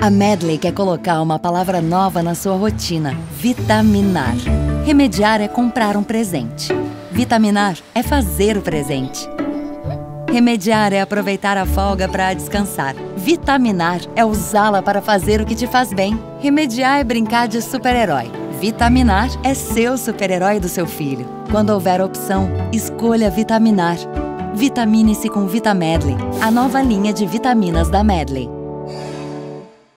A Medley quer colocar uma palavra nova na sua rotina: vitaminar. Remediar é comprar um presente. Vitaminar é fazer o presente. Remediar é aproveitar a folga para descansar. Vitaminar é usá-la para fazer o que te faz bem. Remediar é brincar de super-herói. Vitaminar é ser o super-herói do seu filho. Quando houver opção, escolha vitaminar. Vitamine-se com Vitamedley, a nova linha de vitaminas da Medley.